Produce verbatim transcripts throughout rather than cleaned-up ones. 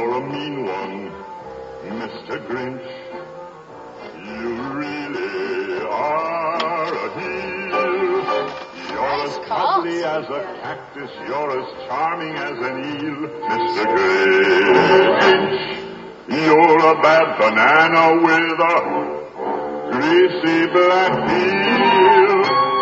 You're a mean one, Mister Grinch. You really are a heel. You're Nice as call. cuddly as a cactus. You're as charming as an eel, Mister Grinch. You're a bad banana with a greasy black peel.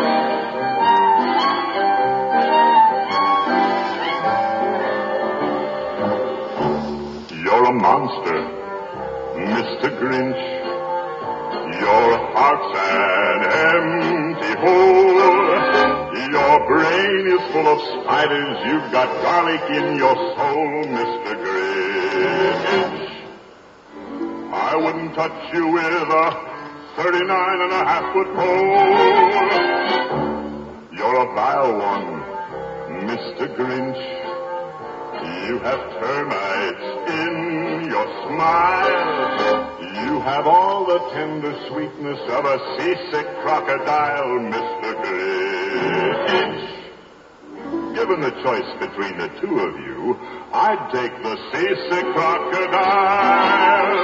You're a monster, Mister Grinch. Your heart's an empty hole. Your brain is full of spiders. You've got garlic in your soul, Mister Grinch. I wouldn't touch you with a thirty-nine and a half foot pole. You're a vile one, Mister Grinch. You have termites in your smile. You have all the tender sweetness of a seasick crocodile, Mister Grinch. Given the choice between the two of you, I'd take the seasick crocodile.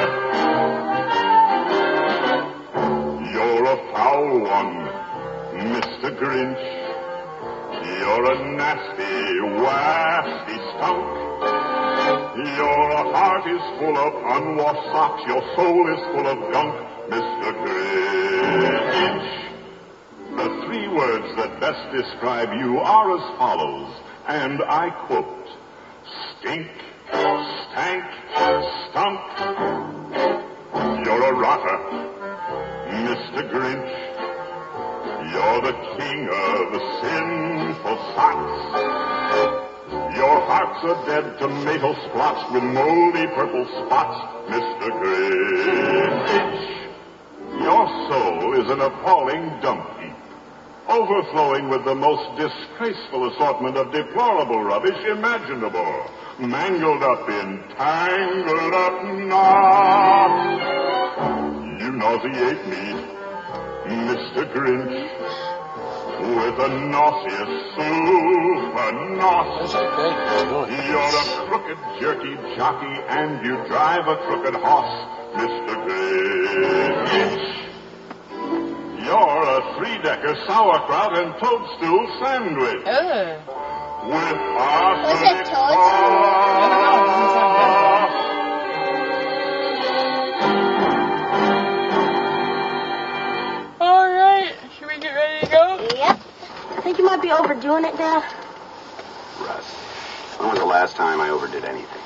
You're a foul one, Mister Grinch. You're a nasty, wasty skunk. Your heart is full of unwashed socks. Your soul is full of gunk, Mister Grinch. The three words that best describe you are as follows, and I quote: stink, stank, stunk. You're a rotter, Mister Grinch. You're the king of sinful socks. Your heart's a dead tomato splotch with moldy purple spots, Mister Grinch. Your soul is an appalling dump heap, overflowing with the most disgraceful assortment of deplorable rubbish imaginable, mangled up in tangled up knots. You nauseate me, Mister Grinch, with a nauseous super nos. You're a crooked, jerky jockey, and you drive a crooked horse, Mister Grinch. You're a three-decker sauerkraut and toadstool sandwich. Ugh. With arsenic Was it sauce. All right, should we get ready to go? Yep. I think you might be overdoing it, Dad. Russ, when was the last time I overdid anything?